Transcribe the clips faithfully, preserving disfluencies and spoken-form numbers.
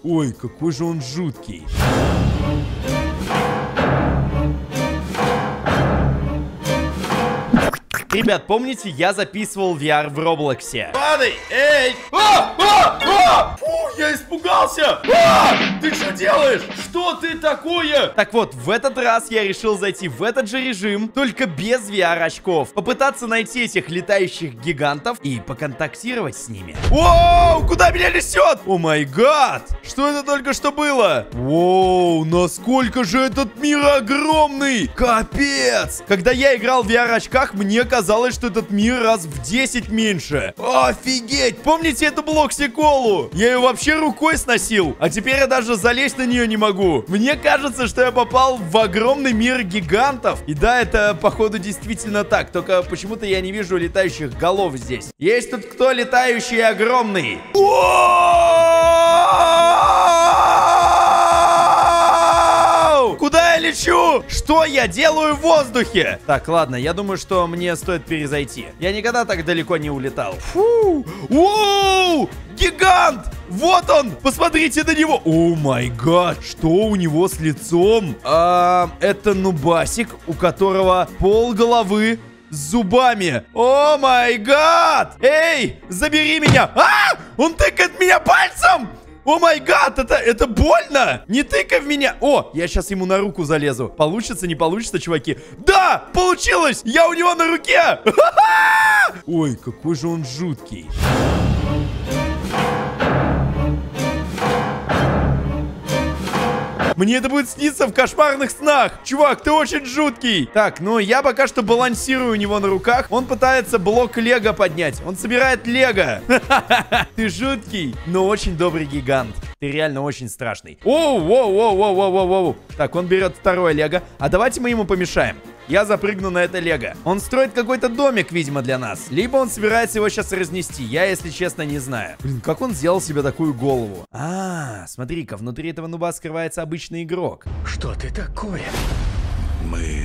Ой, какой же он жуткий. Ребят, помните, я записывал ви ар в Роблоксе? Падай! Эй! А! А! А! Фу, я испугался! А! Ты что делаешь? Что ты такое? Так вот, в этот раз я решил зайти в этот же режим, только без ви ар очков. Попытаться найти этих летающих гигантов и поконтактировать с ними. Воу! Куда меня несет? О май гад! Что это только что было? Воу! Насколько же этот мир огромный! Капец! Когда я играл в ви ар очках, мне казалось, Казалось, что этот мир раз в десять меньше. Офигеть! Помните эту блоксиколу? Я ее вообще рукой сносил. А теперь я даже залезть на нее не могу. Мне кажется, что я попал в огромный мир гигантов. И да, это походу действительно так. Только почему-то я не вижу летающих голов здесь. Есть тут кто летающий и огромный? Куда я лечу? Что я делаю в воздухе? Так, ладно, я думаю, что мне стоит перезайти. Я никогда так далеко не улетал. Фу! Воу! Гигант! Вот он! Посмотрите на него! О май гад! Что у него с лицом? А, это нубасик, у которого пол головы с зубами. О май гад! Эй, забери меня! А! Он тыкает меня пальцем! О май гад, это, это больно! Не тыкай в меня! О, я сейчас ему на руку залезу. Получится, не получится, чуваки? Да, получилось! Я у него на руке! Ой, какой же он жуткий. Мне это будет сниться в кошмарных снах. Чувак, ты очень жуткий. Так, ну я пока что балансирую у него на руках. Он пытается блок лего поднять. Он собирает лего. Ты жуткий, но очень добрый гигант. Ты реально очень страшный. Оу, воу, воу, воу, воу, воу, воу. Так, он берет второе лего. А давайте мы ему помешаем. Я запрыгну на это лего. Он строит какой-то домик, видимо, для нас. Либо он собирается его сейчас разнести. Я, если честно, не знаю. Блин, как он сделал себе такую голову? А, смотри-ка, внутри этого нуба скрывается обычный игрок. Что ты такое? Мы...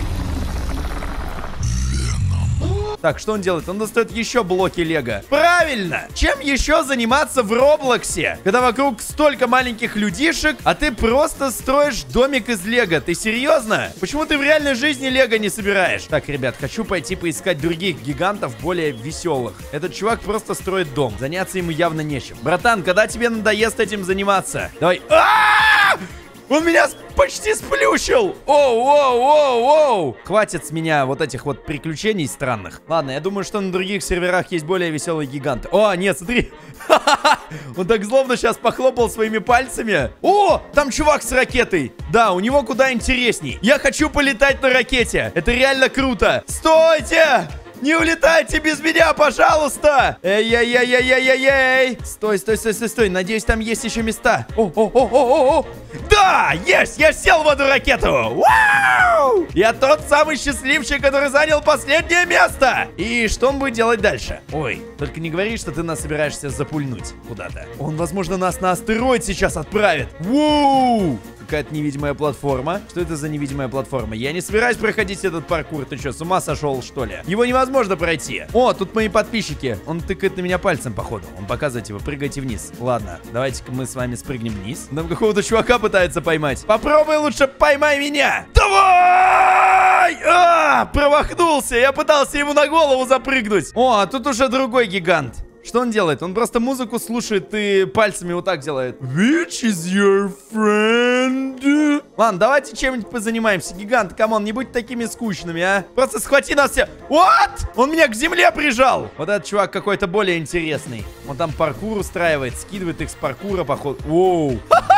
Так, что он делает? Он достает еще блоки лего. Правильно! Чем еще заниматься в Роблоксе? Когда вокруг столько маленьких людишек, а ты просто строишь домик из лего. Ты серьезно? Почему ты в реальной жизни лего не собираешь? Так, ребят, хочу пойти поискать других гигантов, более веселых. Этот чувак просто строит дом. Заняться ему явно нечем. Братан, когда тебе надоест этим заниматься? Давай. А-а-а! Он меня почти сплющил! Оу, оу, оу, оу! Хватит с меня вот этих вот приключений странных. Ладно, я думаю, что на других серверах есть более веселые гиганты. О, нет, смотри! Он так злобно сейчас похлопал своими пальцами. О, там чувак с ракетой. Да, у него куда интересней. Я хочу полетать на ракете. Это реально круто. Стойте! Не улетайте без меня, пожалуйста! Эй-эй-эй-эй-эй-эй! Стой, стой, стой, стой, стой. Надеюсь, там есть еще места. О-о-о-о-о-о! Да! Есть! Я сел в эту ракету! Вау! Я тот самый счастливчик, который занял последнее место! И что он будет делать дальше? Ой, только не говори, что ты нас собираешься запульнуть куда-то. Он, возможно, нас на астероид сейчас отправит. Воу! Какая-то невидимая платформа. Что это за невидимая платформа? Я не собираюсь проходить этот паркур. Ты что, с ума сошел, что ли? Его невозможно пройти. О, тут мои подписчики. Он тыкает на меня пальцем, походу. Он показывает, типа, прыгайте вниз. Ладно, давайте-ка мы с вами спрыгнем вниз. Там какого-то чувака пытается поймать. Попробуй лучше поймай меня. Давай! А, промахнулся. Я пытался ему на голову запрыгнуть. О, а тут уже другой гигант. Что он делает? Он просто музыку слушает и пальцами вот так делает. Which is your friend? Ладно, давайте чем-нибудь позанимаемся. Гигант, камон, не будь такими скучными, а. Просто схвати нас все. What? Он меня к земле прижал. Вот этот чувак какой-то более интересный. Он там паркур устраивает, скидывает их с паркура, походу. Воу.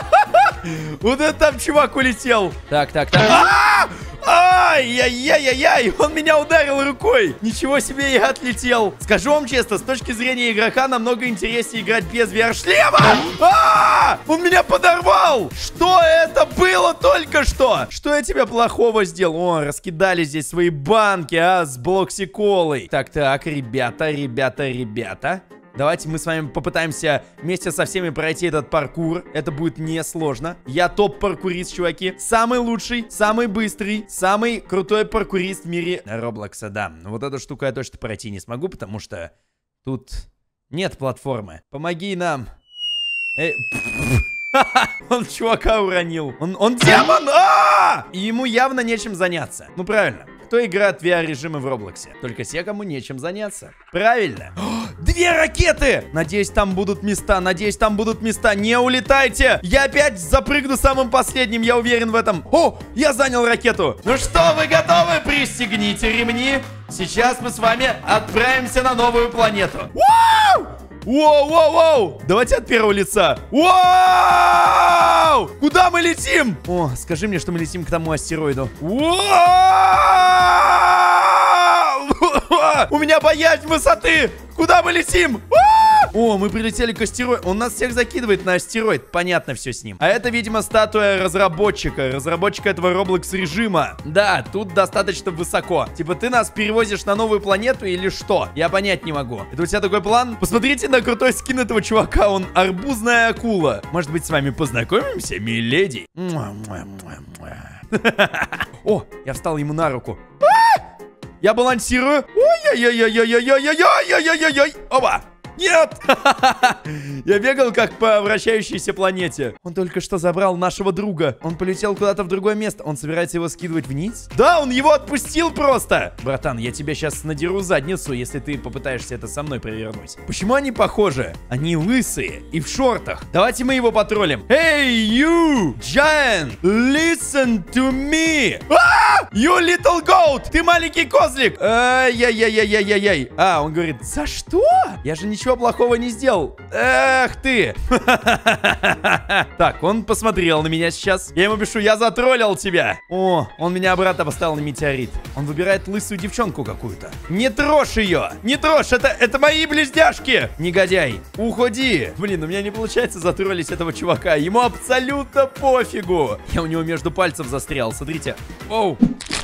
Вот это там чувак улетел. Так, так, так. Ай-яй-яй-яй-яй! Он меня ударил рукой! Ничего себе, я отлетел! Скажу вам честно, с точки зрения игрока намного интереснее играть без ви ар-шлема! А-а-а! Он меня подорвал! Что это было только что? Что я тебе плохого сделал? О, раскидали здесь свои банки, а, с блоксиколой. Так-так, ребята, ребята, ребята. Давайте мы с вами попытаемся вместе со всеми пройти этот паркур. Это будет несложно. Я топ-паркурист, чуваки. Самый лучший, самый быстрый, самый крутой паркурист в мире Роблокса, да. Вот эту штуку я точно пройти не смогу, потому что тут нет платформы. Помоги нам. Эй, Он чувака уронил. Он, он демон! А! И ему явно нечем заняться. Ну, правильно. Кто играет в ви ар-режимы в Роблоксе? Только те, кому нечем заняться. Правильно. О, две ракеты! Надеюсь, там будут места. Надеюсь, там будут места. Не улетайте! Я опять запрыгну самым последним, я уверен в этом. О, я занял ракету. Ну что, вы готовы? Пристегните ремни. Сейчас мы с вами отправимся на новую планету. Вау! Воу-воу-воу! Давайте от первого лица. Вау! Куда мы летим? О, скажи мне, что мы летим к тому астероиду. Вау! У меня боязнь высоты! Куда мы летим? О, мы прилетели к астероиду. Он нас всех закидывает на астероид. Понятно все с ним. А это, видимо, статуя разработчика. Разработчика этого Roblox режима. Да, тут достаточно высоко. Типа, ты нас перевозишь на новую планету или что? Я понять не могу. Это у тебя такой план? Посмотрите на крутой скин этого чувака. Он арбузная акула. Может быть, с вами познакомимся, миледи? О, я встал ему на руку. Я балансирую. Ой-ой-ой-ой-ой-ой-ой-ой-ой-ой-ой. Оба. Нет! Я бегал как по вращающейся планете. Он только что забрал нашего друга. Он полетел куда-то в другое место. Он собирается его скидывать вниз? Да, он его отпустил просто. Братан, я тебя сейчас надеру задницу, если ты попытаешься это со мной провернуть. Почему они похожи? Они лысые и в шортах. Давайте мы его потроллим. Hey, you, giant, listen to me. А! You little goat. Ты маленький козлик. Ай-яй-яй-яй-яй-яй. А, он говорит, за что? Я же ничего Ничего плохого не сделал. Эх ты. Так, он посмотрел на меня сейчас. Я ему пишу, я затроллил тебя. О, он меня обратно поставил на метеорит. Он выбирает лысую девчонку какую-то. Не трожь ее. Не трожь, это, это мои близняшки. Негодяй, уходи. Блин, у меня не получается затроллить этого чувака. Ему абсолютно пофигу. Я у него между пальцев застрял, смотрите. Оу.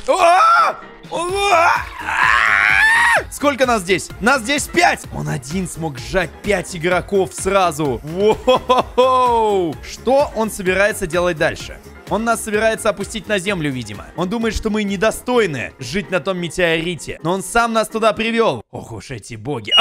Сколько нас здесь? Нас здесь пять! Он один смог сжать пять игроков сразу. Воу-хо-хо-хо! Что он собирается делать дальше? Он нас собирается опустить на землю, видимо. Он думает, что мы недостойны жить на том метеорите. Но он сам нас туда привел. Ох уж эти боги.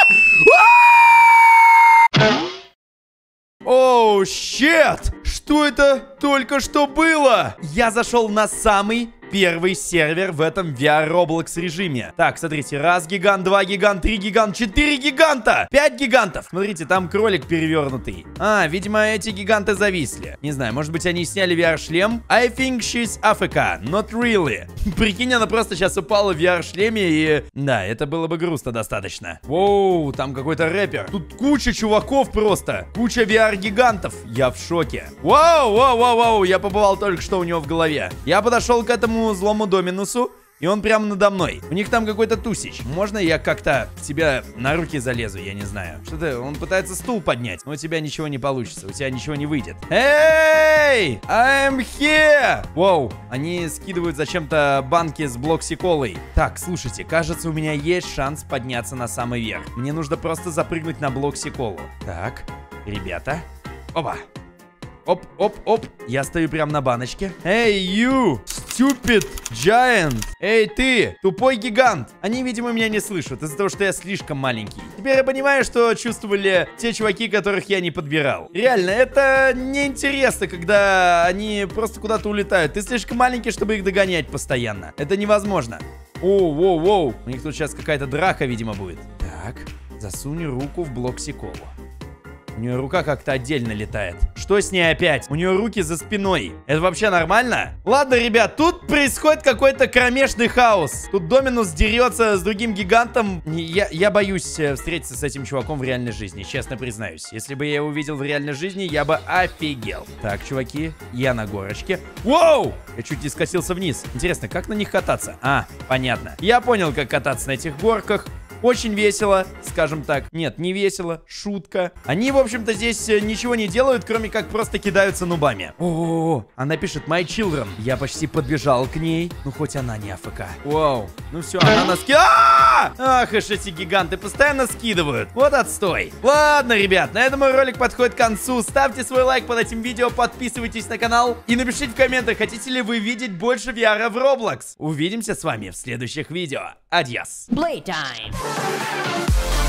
Оу, щет! Что это только что было? Я зашел на самый первый сервер в этом ви ар Roblox режиме. Так, смотрите, раз гигант, два гигант, три гигант, четыре гиганта, пять гигантов. Смотрите, там кролик перевернутый. А, видимо, эти гиганты зависли. Не знаю, может быть, они сняли ви ар-шлем. I think she's эй эф кей. Not really. Прикинь, она просто сейчас упала в ви ар-шлеме и... Да, это было бы грустно достаточно. Воу, там какой-то рэпер. Тут куча чуваков просто. Куча ви ар-гигантов. Я в шоке. Вау, вау, вау, вау. Я побывал только что у него в голове. Я подошел к этому злому Доминусу, и он прямо надо мной. У них там какой-то тусич. Можно я как-то к тебе на руки залезу? Я не знаю. Что-то он пытается стул поднять, но у тебя ничего не получится. У тебя ничего не выйдет. Эй! I'm here! Воу, они скидывают зачем-то банки с блокси-колой. Так, слушайте, кажется, у меня есть шанс подняться на самый верх. Мне нужно просто запрыгнуть на блокси-колу. Так, ребята. Опа. Оп, оп, оп. Я стою прям на баночке. Эй, you, stupid giant. Эй, ты, тупой гигант. Они, видимо, меня не слышат из-за того, что я слишком маленький. Теперь я понимаю, что чувствовали те чуваки, которых я не подбирал. Реально, это неинтересно, когда они просто куда-то улетают. Ты слишком маленький, чтобы их догонять постоянно. Это невозможно. Оу, воу, воу. У них тут сейчас какая-то драка, видимо, будет. Так, засунь руку в блокси-колу. У нее рука как-то отдельно летает. Что с ней опять? У нее руки за спиной. Это вообще нормально? Ладно, ребят, тут происходит какой-то кромешный хаос. Тут Доминус дерется с другим гигантом. Я, я боюсь встретиться с этим чуваком в реальной жизни, честно признаюсь. Если бы я его увидел в реальной жизни, я бы офигел. Так, чуваки, я на горочке. Воу! Я чуть не скатился вниз. Интересно, как на них кататься? А, понятно. Я понял, как кататься на этих горках. Очень весело, скажем так. Нет, не весело, шутка. Они, в общем-то, здесь ничего не делают, кроме как просто кидаются нубами. О, она пишет My Children. Я почти подбежал к ней. Ну, хоть она не эй эф кей. Вау. Ну все, она нас ки... Ах, уж эти гиганты постоянно скидывают. Вот отстой. Ладно, ребят, на этом мой ролик подходит к концу. Ставьте свой лайк под этим видео, подписывайтесь на канал. И напишите в комментах, хотите ли вы видеть больше ви ар в Roblox. Увидимся с вами в следующих видео. Адьос. Playtime.